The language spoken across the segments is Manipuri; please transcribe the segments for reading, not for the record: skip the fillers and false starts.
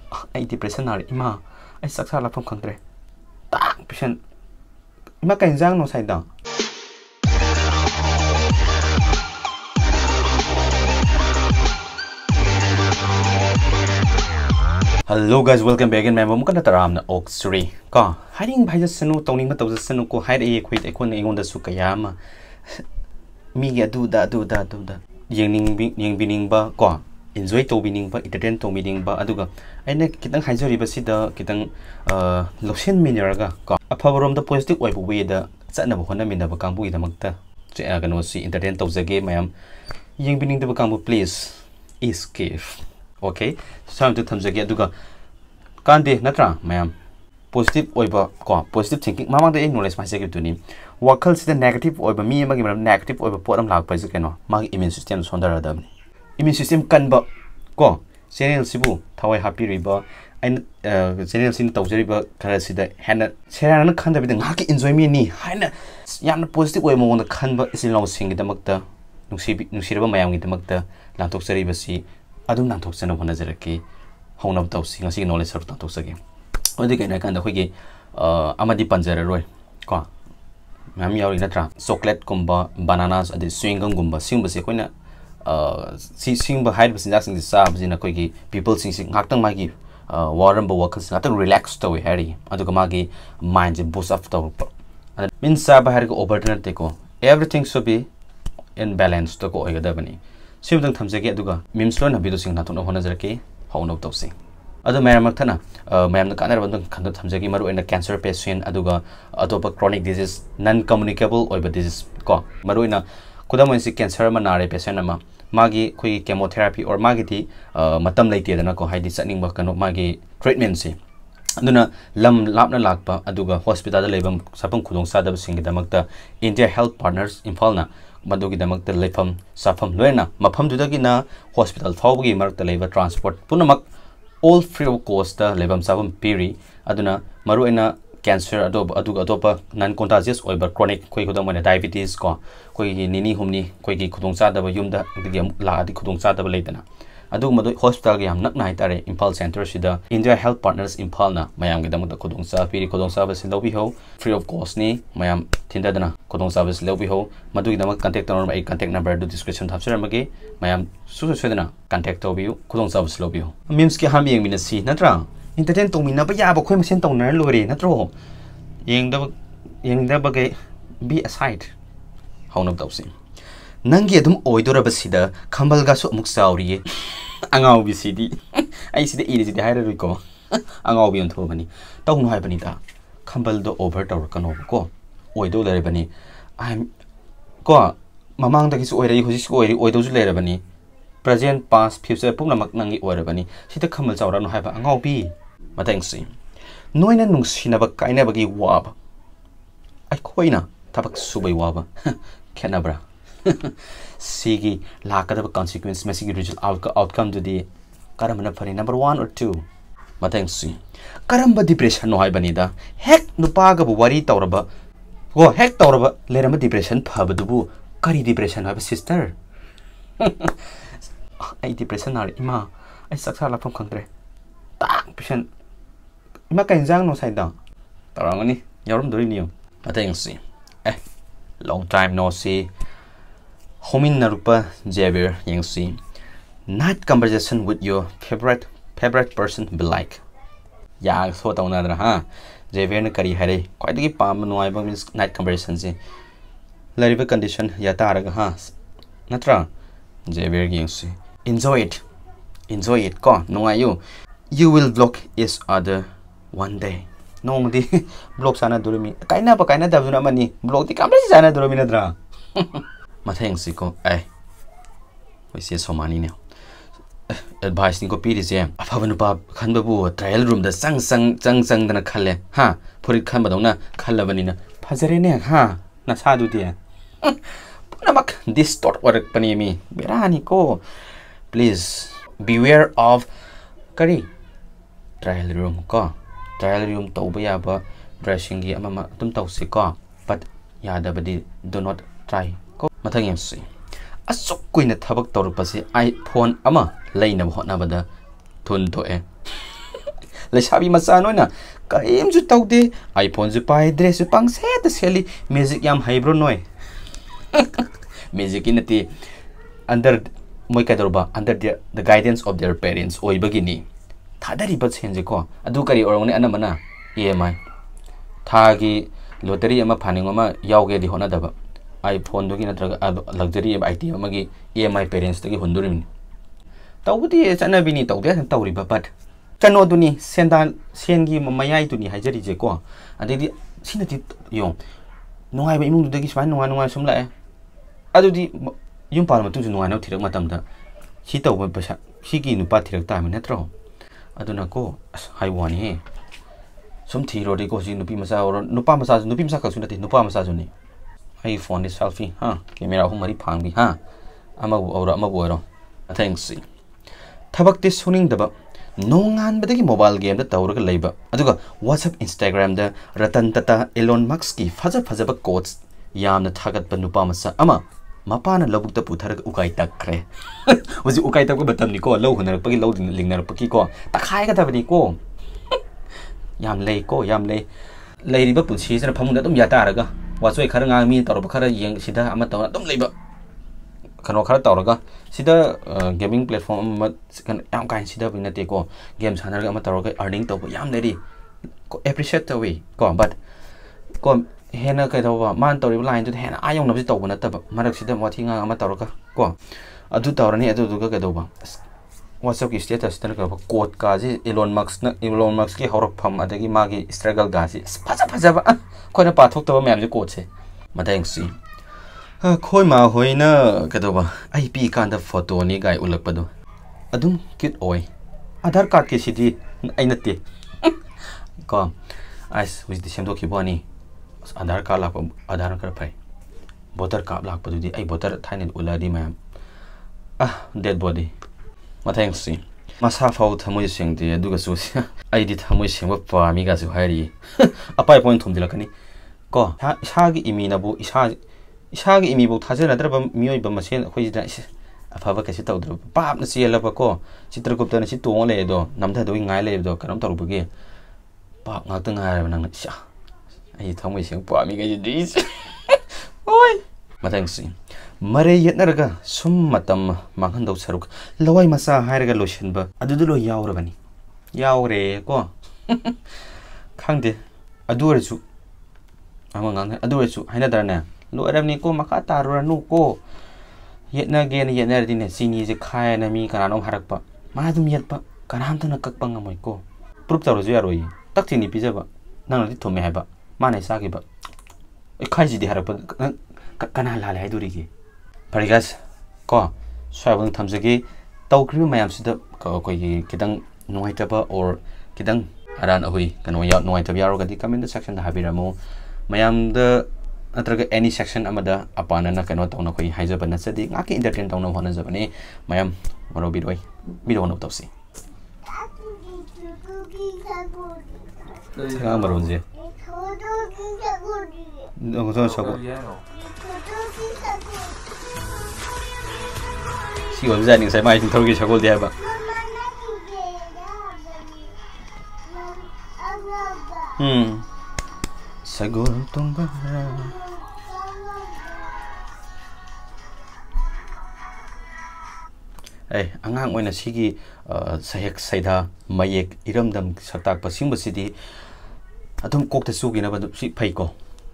ai depression nari ima ai saksa la phom khangtre tak patient ima kain jang no sai da. Hello guys, welcome back again. Memo kan taram na oxry ka hiding bhai ja sanu tawning ma taw ja sanu ko hide e khoi te kon e ngon da su kayama mi ga du da yeng bining ba ko enjoy to bining ba entertain to bining ba aduga aina kitang haijari ba sida kitang lotion miner ga ko aphaborom da positive oi bu we da chana ba hona min da ba kangbu da makta che ga no si entertain to jage mayam yeng bining da ba kangbu please escape. Okay, so to thamjage aduga kande natra mayam positive oiba ko positive thinking mamang de knowledge ma jage tuni wakal sida negative oiba mi ma gi negative oiba poram lak pa jake no ma immune system sondara da immune system kan ba ko channel sibu thawai happy riba and channel sin tawjari ba khara sida hana serana khanda bi ngaki enjoy me ni haina yamna positive oiba mo na khan ba isin long sing da makta nusi ba mayam gi da makta lantok sari ba si adum nang thok sena hona jaraki hauna taw singa si knowledge sar taw sage odi kaina kan da khogi amadi panjara roi ko mam yauri natra chocolate kumba bananas adi chewing gum gumba singba se koina singba hide ba sinjak sing sa bjina khogi people sing ngaktang magi waram ba workers ngaktang relax to we hari aduga magi mind je boost up to min sa ba har ko overturn te ko everything should be in balance to ko oiga da bani सिमदं थमजगे अदुगा मिम्सलो ना बिदो सिंग नाथुन होना जरके हाउनो तौसिंग अदु मैम थना मैम कानर बंदं खंद थमजगे मरु इन कैंसर पेशेंट अदुगा अतोप क्रोनिक डिजीज नॉन कम्युनिकेबल ओइबा डिजीज को मरु इन खुदम इनसी कैंसर मा नारे पेशेंट अमा मागी कोई केमोथेरापी और मागी दी मतम लैते दना को हाइदि चनिंग बा कनो मागी ट्रीटमेंट से अदुना लम लापना लाकपा अदुगा हॉस्पिटल दा लेबम सपम खुदों सादब सिंग दमकता इंडिया हेल्थ पार्टनर्स इंफालना मदुगी दमकता लेफम साफम लोयना मफम दुदगी ना हॉस्पिटल फावगी मरकता लेबा ट्रांसपोर्ट पुनमक ऑल फ्री ऑफ कॉस्ट दा लेबम साफम पीरी अदुना मरुएना कैंसर अदुगा अतोपा नॉन कंटाजियस ओइबा क्रोनिक कोई खुदम मने डायबिटीज को कोई निनी हुमनी कोई की खुदों सादब युमदा दिगी लादी खुदों सादब लेतना अदु मदु हॉस्पिटल गे हम नकना हाइतारे इंफाल सेंटर सिदा इंडिया हेल्थ पार्टनर्स इंफाल ना मयाम गे दमदा खुदों सा पीरी खुदों सा बस लौबी हो फ्री ऑफ कॉस्ट नि मयाम थिंदादना खुदों सा बस लौबी हो मदु गे दमक कांटेक्ट नंबर आई कांटेक्ट नंबर दु डिस्क्रिप्शन थापसर मगे मयाम सुसु सुदना कांटेक्ट तोबियु खुदों सा बस लौबी हो मीम्स के हम येंग मिनसी नत्रा इंटरटेन तोमिना ब याबो खोय मसेन तोनर लोरे नत्रो येंग द बगे बी असाइड हाउन ऑफ तौसी नंगी अदुम ओइदोरा बसिदा खंबल गासु अमुक साउरी अंगाव बिसिदी आई सिदे इरिजिदे हाइरा रुको अंगाव बियन थोबनी तौनु हाय बनी ता खंबल दो ओवर टवर कनो को ओइदो लेरे बनी आई एम को ममांग दगिस ओइरै होजिस को ओइदो जु लेरे बनी प्रेजेंट पास्ट फ्यूचर पुनमक नंगी ओइरे बनी सिदा खंबल चावरा नो हायबा अंगाव बि मतंगसि नोइना नुंसिनाबा काइनाबगी वाब आई खोइना थबक सुबै वाब खेनाब्रा Sigi lakadaba consequence message result outcome to the karamana fari number 1 or 2 matang si karamba depression no hay banida hek nupa ga wari tawraba go hek tawraba lerama depression phabadubu kari depression ha sister ai depression ar ima ai saksa la phom khangtre tak patient ima kain jang no sai da tarangani yarum dori niyo matang si long time no see Homin Narupa Javier Yangsi. Night conversation with your favorite person be like. Yeah, so down another ha. Javier na kari hare. Quite the palm no I means night conversation si. Lariva condition yataraga ha. Natra Javier Yangsi. Enjoy it. Enjoy it. Ko no you. You will block each other one day. No di block sana durumi. Kaina pa kaina dabuna mani. Block di kamera sana durumi nadra. Matang siko ai we see so many now advice ni ko pi rise afabanu pa khanba bu trial room da sang dana khalle ha phurit khanba dona khallabani na phajare ne ha na sadu dia punamak distort warak pani mi berani ko please beware of kari trial room tauba ya ba dressing gi ama tum tausi ko but yada badi do not try Matang MC. Asok ko na tabak tawag pa si iPhone ama lay na hot na bada tunto Lesabi masa noina kaim ju taude iPhone ju pai dress ju pang set seli music yam haibro noi music inati under moi kadorba under the guidance of their parents oi bagini thadari ba chenje ko adu kari orone anamana EMI thagi lottery ama phaning ama yauge di hona daba iPhone dogi natraga luxury item amagi EMI parents tagi hundurim tawdi chana bini tawde tawri babat kano duni sendan sengi mayai duni hajari je ko adedi sinati yong nungai ba imung dagi swan nungai sum la adudi yum par ma tu nungai no thirak matam da si tawba pasa si gi nupa thirak ta mi natro aduna ko haiwani he sum thiro de ko si nupi masa or nupa masa ka sunati nupa masa juni iPhone ni selfie ha camera hu mari phangbi ha amabu aura amabu ero thanks thabakti suning daba nongan badagi mobile game da tawraga leiba aduga WhatsApp Instagram da Ratan Tata Elon Musk ki faja ba quotes yamna thagat ba nupa masa ama mapana labuk ta puthar ukai takre waji ukai tak batam ni ko lo hunar pagi lo lingnar paki ko takhai ga tabani ko yam lei riba punsi sera phamunda dum yata raga wasoi khara nga mi tor khara yeng sida ama tor dum leiba kano khara tawraga sida gaming platform ma kan yam kain sida bina te ko game sanar ga ama tawraga earning to yam leri ko appreciate to we ko but ko hena kai tawba man tawri line to hena ayong nabi tawba ta marak sida wathi nga ama tawraga ko adu tawrani adu duga ka tawba WhatsApp ki status tan ka quote ka ji Elon Musk ki horok pham adagi magi struggle ga ji faja ba ko na pathok to mem ji quote se madang si khoi ma hoina ka tawba IP kan da photo ni gai ulak padu adum kit oi Aadhaar card ki sidi aina te ko as with the semdo ki bani Aadhaar card lak Aadhaar card phai voter card lak padu di ai voter thain uladi ma'am dead body thanks si masa fau thamoi sengde aduga su ai di thamoi sengba pa mi ga su hairi apai point thum dilakani ko ishagi imi na bu ishagi imi bu thajena draba mioi ba masen khoi da afaba ka si tawdra pap na siela ba ko chitragupta na si tong le do namtha do ngai le do karam taru bage pap ngak ta ngai nang sha ai thamoi seng pa mi ga ji oi thanks si mare yetnaraga sum matam manghan dau saruk lawai masa hairaga lotion ba adudulo yaurabani yaure ko khangde aduresu amangang aduresu haina darna lo aramni ko maka tarura nu ko yetna gen yetna dine sini je khaya na mi kananom harakpa madum yetpa kanam tana kakpa ngamoi ko proof taruju yaroi takchini pijaba nangli thome haba manai sagi ba khaiji di harakpa kana lale haidurigi Parigas ko swabang thamjagi tawkri mayam sida ko kidang nuaitaba or kidang aran ahui kano ya nuaitaba yaro gadi comment section da habiramo mayam da atraga any section amada apana na kano tawna koi haijaba na sadi ngaki entertain tawna hona jabani mayam maro bidoi bidono tawsi nga maronje no so so si wal zaning sai mai thorgi chagol dia ba sagol tong ba angang oina sigi sahek saida mayek iramdam saktak pasing basidi atum kokta sugi na ba si phai ko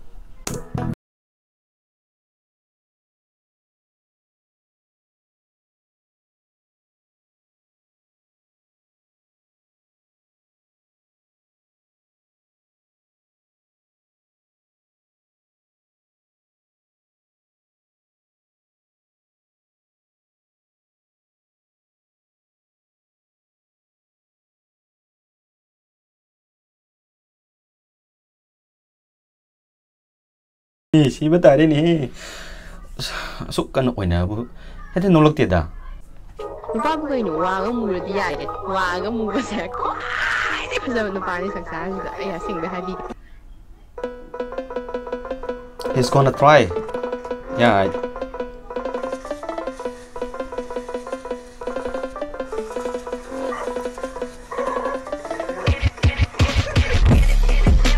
si bata rin sukkan oina bu hete nolok teda nupa bu kai no wa ga mu di ya wa ga mu ba sa ko ai de pasa nupa ni saksa ya sing da habi he's gonna try yeah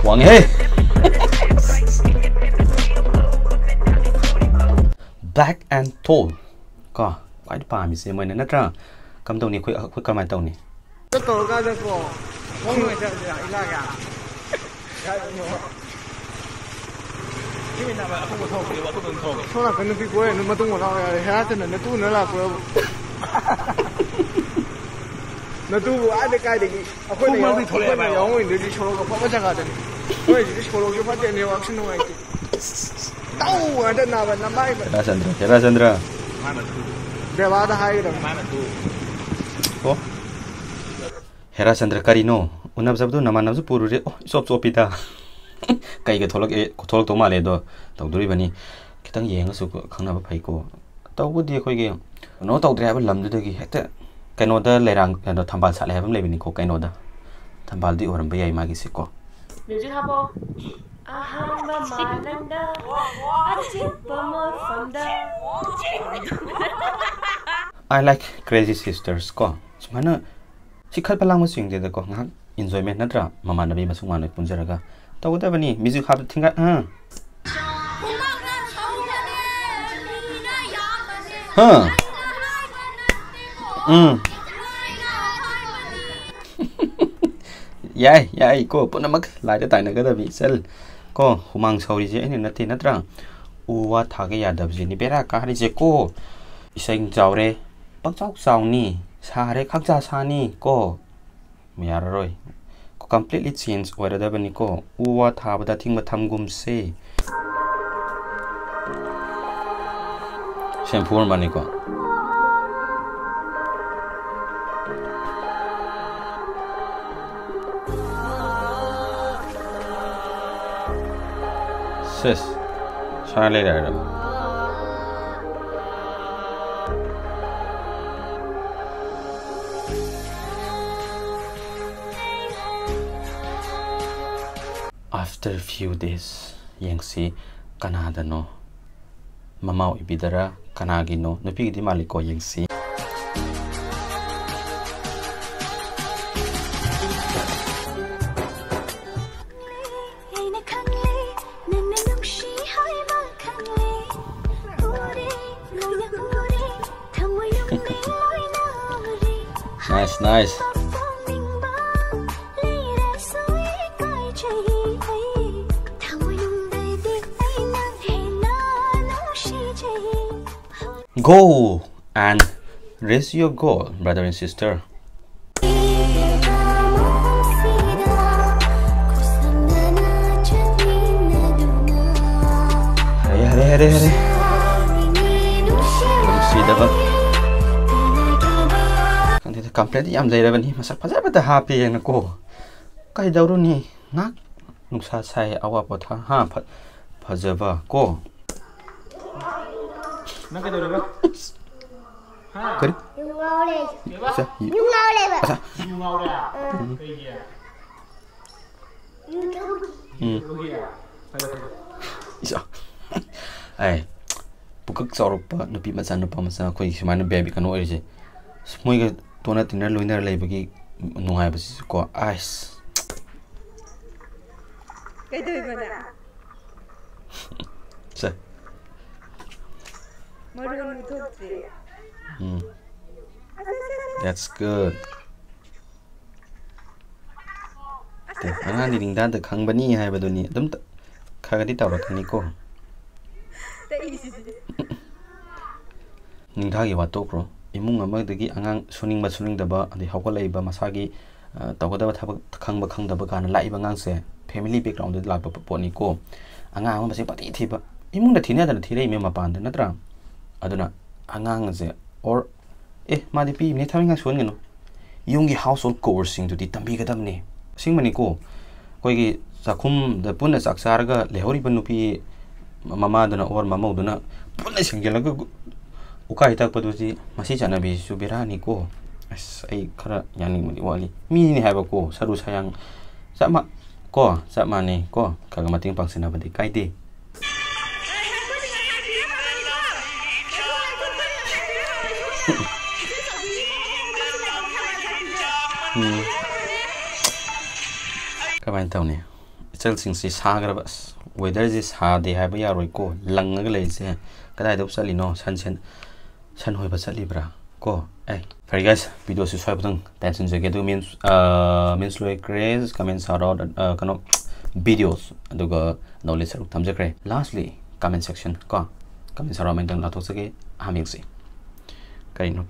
Wang hey. Black and tall. Ko, quite palm is in my natra. Come down here quick come down here. Chandra. Oh, Hera Chandra Karino. Unab Zabdu Namanab Puru. Oh, Sopita. Kaiga Tolok Tomaledo. Togduribani. Kitang Yang Suku Kanaba Paiko. Tawudi Kogi. No dog driver Lamdugi Hector. Kanoda Lerang and the Tambal Salem living in Kokanoda. Tambaldi or Bay Magisiko. I like Crazy Sisters. Ko. Mana si kalpalang mo swing dito ko. Enjoyment na dra. Mama na biba sumano punjaraga. Tawo da bani music hab tinga. Yai ko puna mag lai da tai na ga da bi sel. Ko humang sauri je ni nati na dra. Uwa thage ya da ji ni bera ka ri je ko. Iseng jawre. Bác cháu sao ni sa re khắc ra sa ni ko mày rồi ko completely change order da bani ko uwa tha ba da thing ma tham gum se shampoo bani ko sis sa le ra After a few days, Yangsi Canada no Mamau Ibidara, Kanagi no, no pig di maliko Yangsi. Nice. Go and raise your goal, brother and sister. Hurry. See the complete yam later when he must have the happy and go. Kai Dauruni, not Nusa say our pota, ha, Pazeva, go. Good. Hey, Pukak Soropa, no people send upon myself, quick, baby can always. Smuggle donut in a lunar labor, no, I was called ice. Sir. That's good. Ana ding da the khangbani hai baduni dum khagadi tawrakani ko ningthagi wa tokro imung amadagi angang suning daba adi hawkalaiba masagi tawgada thabak khangba khangdaba kana laiba ngangse family background de lakpa poni ko angang ma basi pati thiba imung da thina da thirei me mapan da natra aduna angang je or madi pi ni thaminga suan yungi household chores sing to di tambi gadamni singmani ko koigi sakhum da punna saksarga lehori banupi mama dana or mama dana punna singgelaga ukai tak paduji masih janabi subirani ko as ai khara yani mani wali mi ni haba ko saru sayang sama ko sama ni ko kaga mating pangsina badi kaide Các bạn tahu nih, hostel singsi sagraba weather ji sa de haiba yaroi ko langaga leise kadai dop salino san hoi ba salibra ko very guys video si swai butang tension je gedu means like craze comments are out kano videos aduga knowledge saruk tamjakre lastly comment section ko comments are main tang la thok sake haming si kaino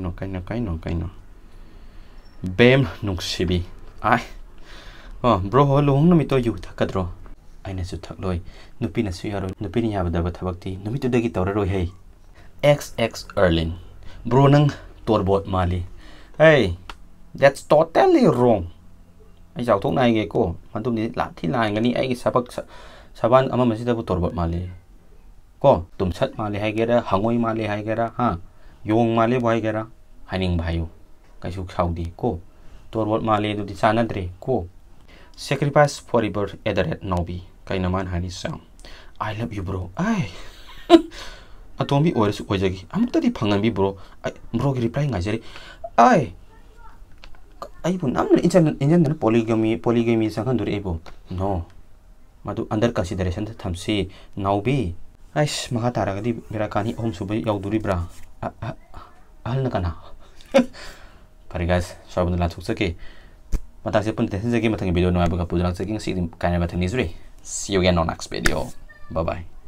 bem nuksibi ai bro ho long nami to yu thakadro aina su thakloi nupi na su yaro nupi ni yabada ba thabakti numi to dagi tawra roi hei xx erlin bro nang torbot mali hey that's totally wrong ai jaw thok nai ge ko mantum ni la thi lai ngani ai sabak saban ama masida bu torbot mali ko tum sat mali hai gera hangoi mali hai gera ha yong mali bhai gera haning bhayu kaisu khaudi ko torbot mali du di sanadre ko sacrifice forever @nobi kainaman hani sang I love you bro ai atombi oisu ojagi amukta di phangan bi bro bro ki reply ngajari ai pun amna injan polygamy sang duri ebo no madu under consideration thamsi naubi aish maha taragadi mera kani om subai yauduri bra ahal na kana pare guys sabun la thuk sake matang se pun tension jagi matang video no abaga pudrak saking si kana matang nisri see you again on next video bye bye